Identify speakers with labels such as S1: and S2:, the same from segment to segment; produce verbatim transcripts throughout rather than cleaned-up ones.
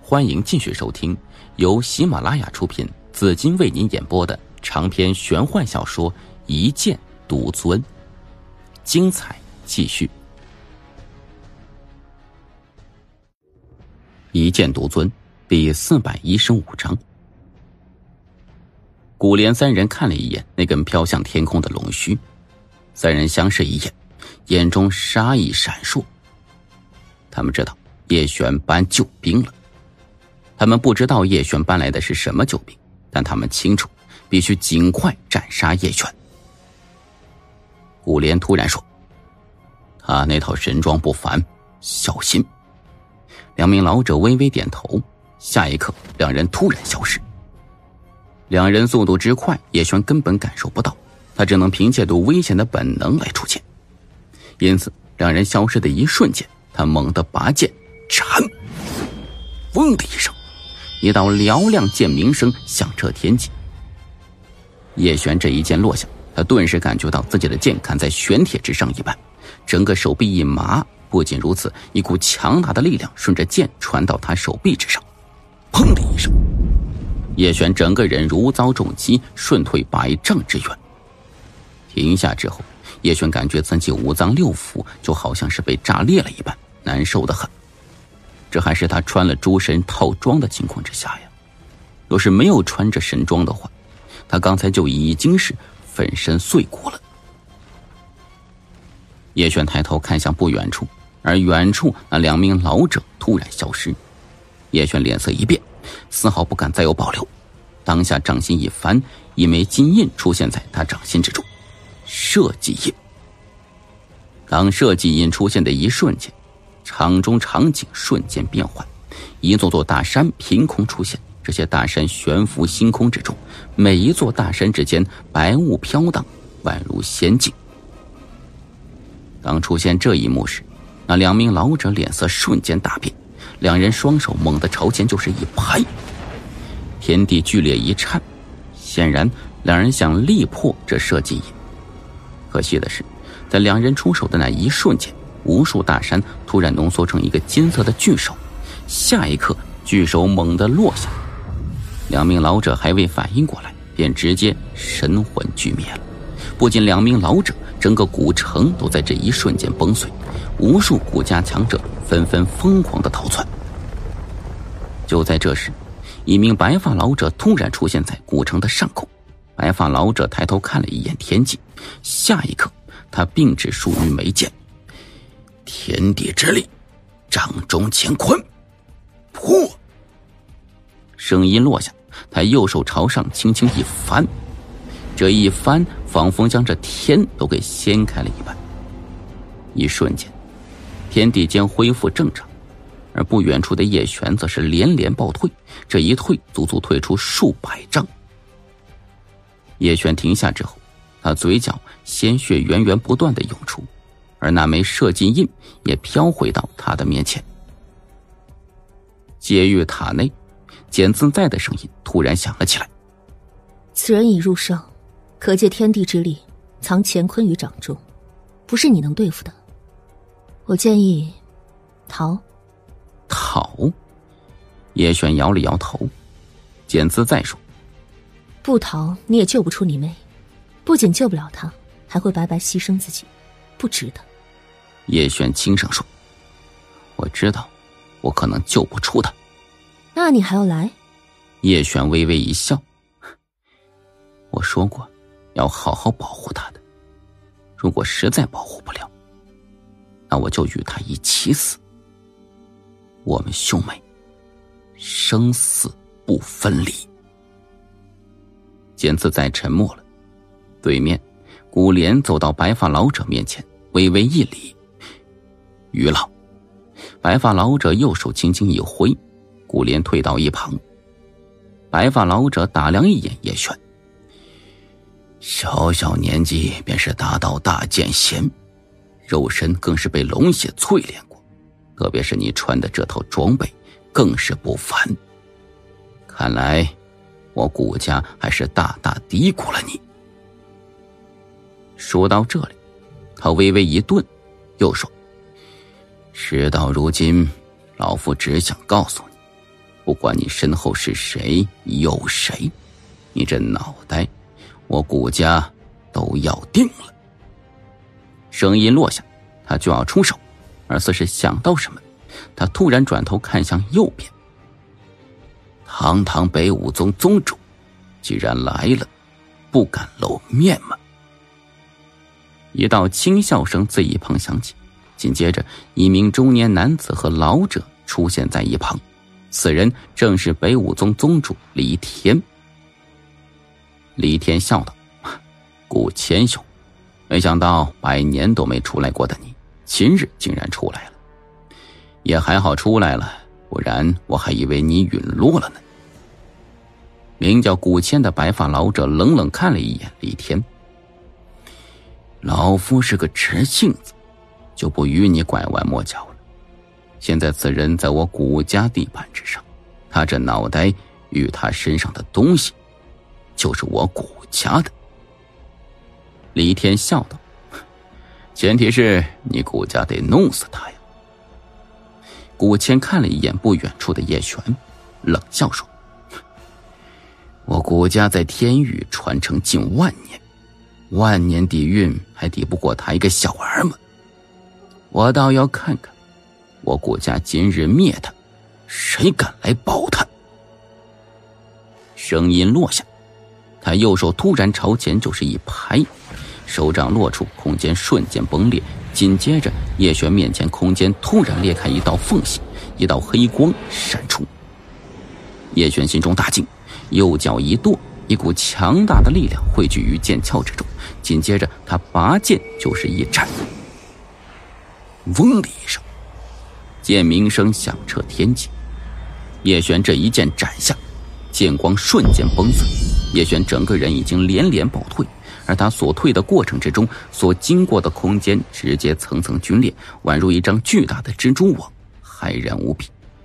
S1: 欢迎继续收听由喜马拉雅出品，紫金为您演播的长篇玄幻小说《一剑独尊》，精彩继续。一剑独尊第四百一十五章。古莲三人看了一眼那根飘向天空的龙须，三人相视一眼，眼中杀意闪烁。他们知道叶璇搬救兵了，他们不知道叶璇搬来的是什么救兵，但他们清楚必须尽快斩杀叶璇。古莲突然说，他那套神装不凡，小心。两名老者微微点头，下一刻两人突然消失。两人速度之快，叶璇根本感受不到，他只能凭借对危险的本能来出现。因此两人消失的一瞬间，他猛地拔剑斩，嗡的一声，一道嘹亮剑鸣声响彻天际。叶璇这一剑落下，他顿时感觉到自己的剑砍在玄铁之上一般，整个手臂一麻。不仅如此，一股强大的力量顺着剑传到他手臂之上，砰的一声，叶璇整个人如遭重击，瞬退百丈之远。停下之后，叶璇感觉自己五脏六腑就好像是被炸裂了一般，难受得很。这还是他穿了诸神套装的情况之下呀，若是没有穿着神装的话，他刚才就已经是粉身碎骨了。叶璇抬头看向不远处，而远处那两名老者突然消失。叶璇脸色一变，丝毫不敢再有保留，当下掌心一翻，一枚金印出现在他掌心之中，射击印。当射击印出现的一瞬间，场中场景瞬间变换，一座座大山凭空出现，这些大山悬浮星空之中，每一座大山之间白雾飘荡，宛如仙境。当出现这一幕时，那两名老者脸色瞬间大变，两人双手猛地朝前就是一拍，天地剧烈一颤，显然两人想力破这射击印。可惜的是，在两人出手的那一瞬间，无数大山突然浓缩成一个金色的巨手，下一刻巨手猛地落下，两名老者还未反应过来，便直接神魂俱灭了。不仅两名老者，整个古城都在这一瞬间崩碎，无数古家强者纷纷疯狂地逃窜。就在这时，一名白发老者突然出现在古城的上空。白发老者抬头看了一眼天际，下一刻他并指数于眉间，天地之力，掌中乾坤，破。声音落下，他右手朝上轻轻一翻，这一翻仿佛将这天都给掀开了一般。一瞬间，天地间恢复正常，而不远处的叶璇则是连连暴退，这一退足足退出数百丈。叶璇停下之后，他嘴角鲜血源源不断地涌出，而那枚射击印也飘回到他的面前。戒狱塔内，简自在的声音突然响了起来，
S2: 此人已入圣，可借天地之力藏乾坤于掌中，不是你能对付的。我建议逃。
S1: 逃？叶璇摇了摇头。简自在说，
S2: 不逃你也救不出你妹，不仅救不了她，还会白白牺牲自己，不值得。
S1: 叶璇轻声说，我知道我可能救不出她。
S2: 那你还要来？
S1: 叶璇微微一笑，我说过要好好保护她的，如果实在保护不了，那我就与她一起死。我们兄妹生死不分离。简自在沉默了，对面古莲走到白发老者面前，微微一礼，于老。白发老者右手轻轻一挥，古莲退到一旁。白发老者打量一眼叶璇，小小年纪便是达到大剑仙，肉身更是被龙血淬炼过，特别是你穿的这套装备更是不凡。看来我古家还是大大低估了你。说到这里，他微微一顿，又说，事到如今，老夫只想告诉你， 不管你身后是谁有谁，你这脑袋我顾家都要定了。声音落下，他就要出手，而似是想到什么，他突然转头看向右边。堂堂北武宗宗主既然来了，不敢露面吗？一道轻笑声自一旁响起，紧接着一名中年男子和老者出现在一旁，此人正是北武宗宗主李天。李天笑道：顾千兄，没想到百年都没出来过的你，今日竟然出来了。也还好出来了，不然我还以为你陨落了呢。名叫顾谦的白发老者冷冷看了一眼李天，老夫是个直性子，就不与你拐弯抹角了。现在此人在我顾家地盘之上，他这脑袋与他身上的东西就是我顾家的。李天笑道：前提是你顾家得弄死他呀。顾谦看了一眼不远处的叶璇，冷笑说：我顾家在天域传承近万年，万年底蕴还抵不过他一个小儿吗？我倒要看看我顾家今日灭他，谁敢来保他。声音落下，他右手突然朝前就是一拍，手掌落处，空间瞬间崩裂，紧接着叶璇面前空间突然裂开一道缝隙，一道黑光闪出。叶璇心中大惊，右脚一跺，一股强大的力量汇聚于剑鞘之中，紧接着他拔剑就是一斩。嗡的一声，剑鸣声响彻天际。叶璇这一剑斩下，剑光瞬间崩碎，叶璇整个人已经连连暴退，而他所退的过程之中所经过的空间直接层层皲裂，宛如一张巨大的蜘蛛网，骇人无比。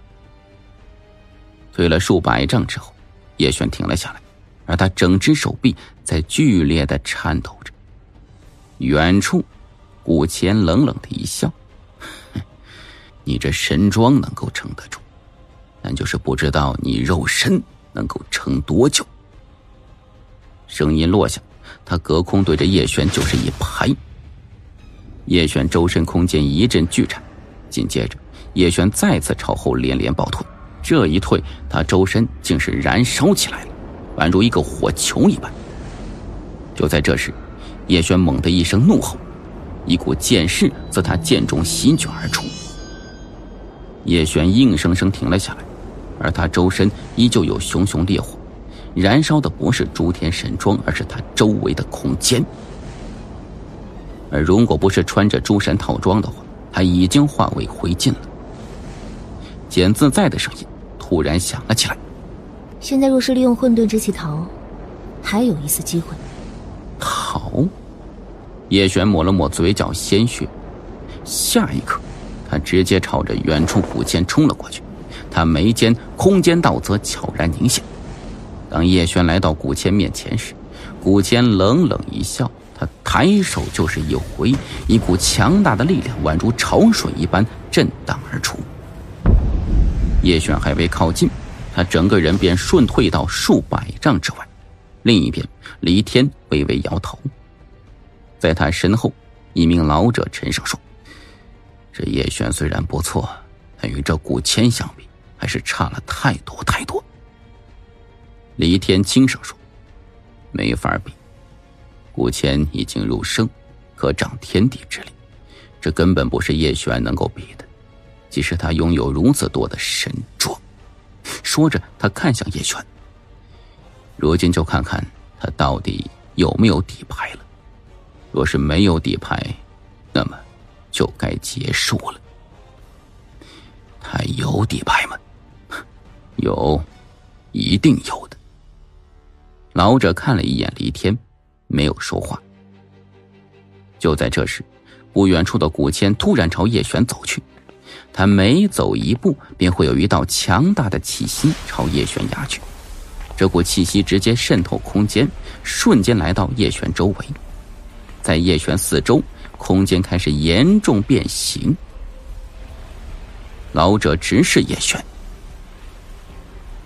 S1: 退了数百丈之后，叶璇停了下来，而他整只手臂在剧烈的颤抖着。远处顾谦冷冷的一笑：你这神装能够撑得住，但就是不知道你肉身能够撑多久。声音落下，他隔空对着叶璇就是一拍。叶璇周身空间一阵剧颤，紧接着叶璇再次朝后连连暴退，这一退他周身竟是燃烧起来了，宛如一个火球一般。就在这时，叶璇猛地一声怒吼，一股剑势自他剑中席卷而出。叶璇硬生生停了下来，而他周身依旧有熊熊烈火，燃烧的不是诸天神装，而是他周围的空间。而如果不是穿着诸神套装的话，他已经化为灰烬了。简自在的声音突然响了起来：
S2: 现在若是利用混沌之气逃，还有一丝机会。
S1: 逃？叶璇抹了抹嘴角鲜血，下一刻他直接朝着远处古剑冲了过去。他眉间空间道则悄然凝现。当叶璇来到古谦面前时，古谦冷冷一笑，他抬手就是一挥，一股强大的力量宛如潮水一般震荡而出。叶璇还未靠近，他整个人便顺退到数百丈之外。另一边，黎天微微摇头。在他身后，一名老者沉声说：这叶璇虽然不错，但与这古谦相比还是差了太多太多。黎天轻声说：没法比，古谦已经入圣，可掌天地之力，这根本不是叶璇能够比的，即使他拥有如此多的神装。说着他看向叶璇，如今就看看他到底有没有底牌了。若是没有底牌，那么就该结束了。他有底牌吗？有，一定有的。老者看了一眼黎天，没有说话。就在这时，不远处的古谦突然朝叶璇走去，他每走一步便会有一道强大的气息朝叶璇压去，这股气息直接渗透空间，瞬间来到叶璇周围。在叶璇四周，空间开始严重变形。老者直视叶璇：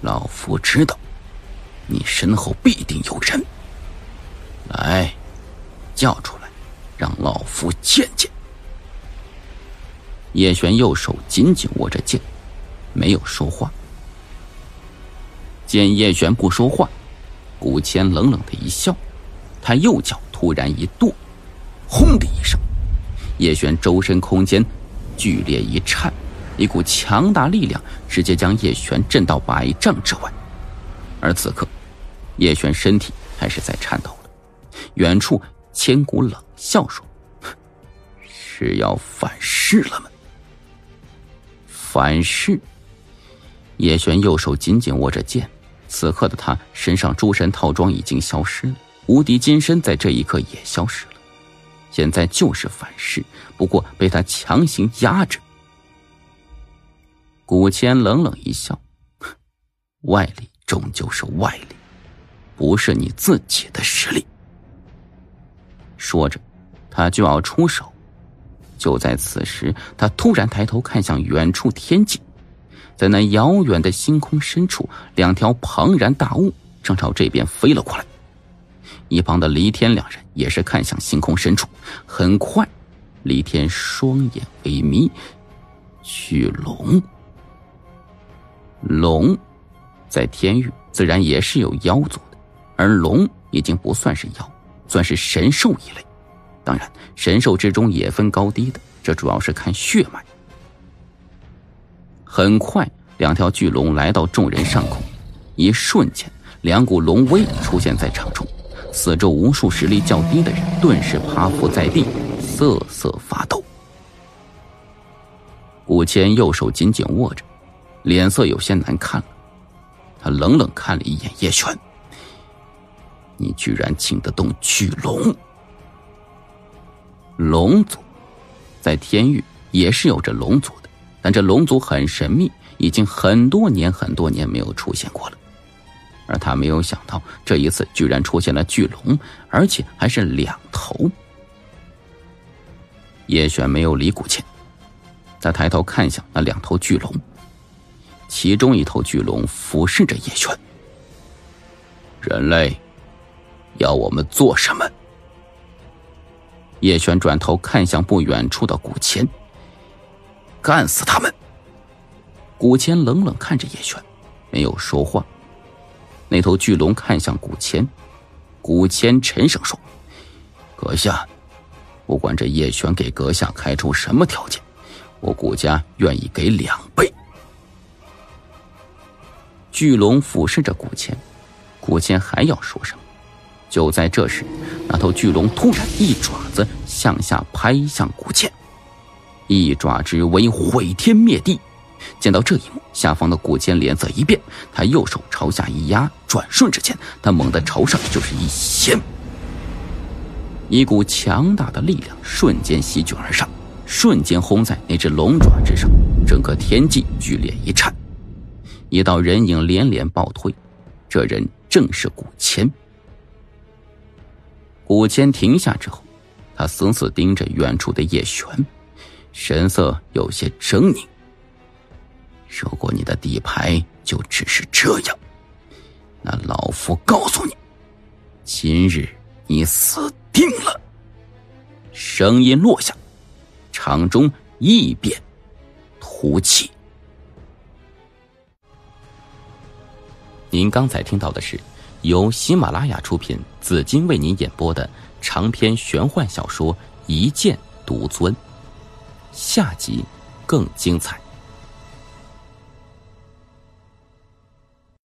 S1: 老夫知道你身后必定有人，来，叫出来，让老夫见见。叶璇右手紧紧握着剑，没有说话。见叶璇不说话，古谦冷冷的一笑，他右脚突然一跺，轰的一声，叶璇周身空间剧烈一颤，一股强大力量直接将叶璇震到百丈之外。而此刻叶璇身体开始在颤抖了，远处千古冷笑说：“是要反噬了吗？”反噬。叶璇右手紧紧握着剑，此刻的他身上诸神套装已经消失了，无敌金身在这一刻也消失了，现在就是反噬，不过被他强行压着。古谦冷冷一笑：“外力终究是外力，不是你自己的实力。”说着他就要出手。就在此时，他突然抬头看向远处天际，在那遥远的星空深处，两条庞然大物正朝这边飞了过来。一旁的黎天两人也是看向星空深处，很快黎天双眼微眯，巨龙。龙在天域自然也是有妖族的，而龙已经不算是妖，算是神兽一类。当然神兽之中也分高低的，这主要是看血脉。很快两条巨龙来到众人上空，一瞬间两股龙威出现在场中，四周无数实力较低的人顿时趴伏在地，瑟瑟发抖。古谦右手紧紧握着，脸色有些难看了，他冷冷看了一眼叶璇：“你居然请得动巨龙！”龙族在天域也是有着龙族的，但这龙族很神秘，已经很多年很多年没有出现过了。而他没有想到这一次居然出现了巨龙，而且还是两头。叶璇没有理古谦，他抬头看向那两头巨龙，其中一头巨龙俯视着叶璇：“人类要我们做什么？”叶璇转头看向不远处的古谦：“干死他们！”古谦冷冷看着叶璇，没有说话。那头巨龙看向古谦，古谦沉声说：“阁下，不管这叶璇给阁下开出什么条件，我古家愿意给两倍。”巨龙俯视着古谦，古谦还要说什么？就在这时，那头巨龙突然一爪子向下拍向古谦，一爪之威毁天灭地。见到这一幕，下方的古谦脸色一变，他右手朝下一压，转瞬之间，他猛地朝上就是一掀，一股强大的力量瞬间席卷而上，瞬间轰在那只龙爪之上，整个天际剧烈一颤，一道人影连连暴退，这人正是古谦。古谦停下之后，他死死盯着远处的叶璇，神色有些狰狞：“如果你的底牌就只是这样，那老夫告诉你，今日你死定了。”声音落下，场中异变突起。您刚才听到的是由喜马拉雅出品，紫金为您演播的长篇玄幻小说《一剑独尊》，下集更精彩。